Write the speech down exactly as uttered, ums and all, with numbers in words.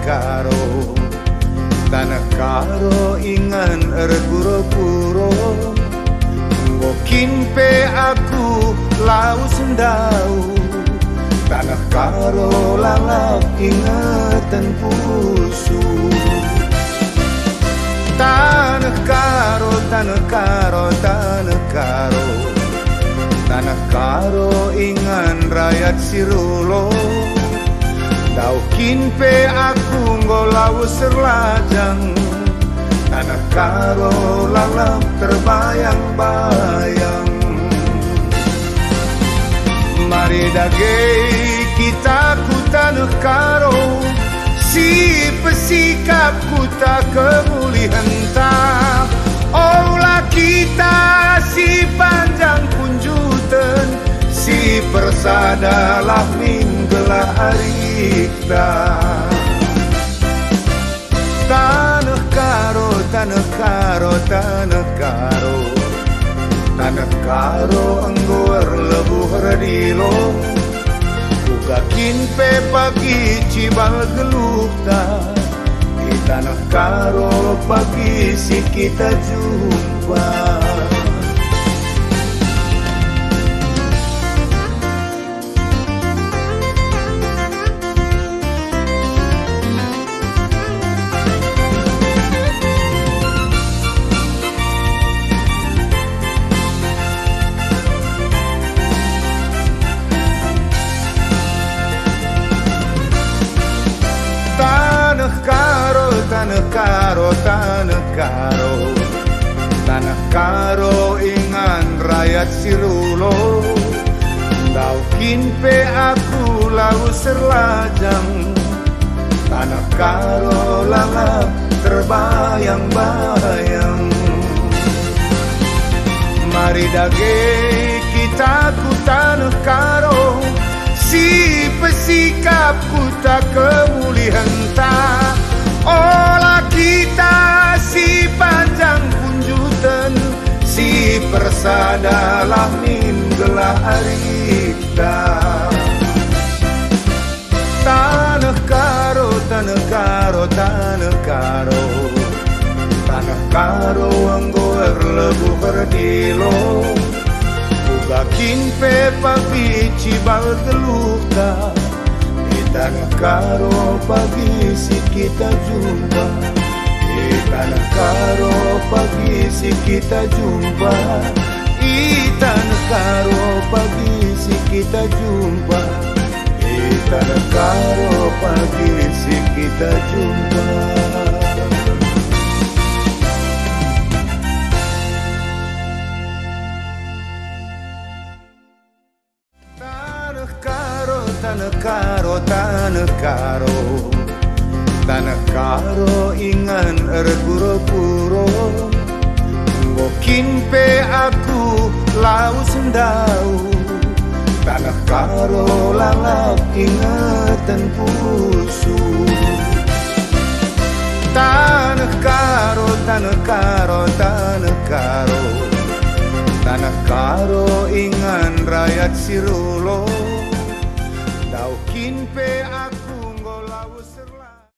karo tanah karo ingan erguro-guro ngokin pe aku lau sendau tanah karo lalap ingatan pusu tanah karo tanah karo tanah karo tanah karo ingan rakyat sirulo daukin pe aku ngolau serlajang tanah karo lalap terbayang-bayang mari dage kita ku tanah karo si pesikap kuta kemulihan tak olah kita si panjang kunjutan si persadalah minggelah arikda tanah karo tanah karo tanah karo tanah karo anggur lebuh redilo ugakin pe pagi cibal gelukta di tanah karo pagi si kita jumpa tanah karo tanah karo tanah karo ingan rakyat sirulo daukin pe aku lau serlajang tanah karo lalap terbayang-bayang mari dage kita ku tanah karo si pesikap kuta kemulihan tak olah kita si panjang kunjutan si persadalah minggelah arikda tanah karo tanah karo tanah karo tanah karo anggo erlebu berdilo ugakin pe papi cibal geluka tanah karo pagi si kita jumpa di tanah karo pagi si kita jumpa di tanah karo pagi si kita jumpa di tanah karo pagi si kita jumpa tanah karo tanah karo tanah karo ingan erguro-guro ngokin pe aku lau sendau tanah karo lalap ingatan pusu tanah karo tanah karo tanah karo tanah karo ingan rakyat sirulo daukin pe aku ngolau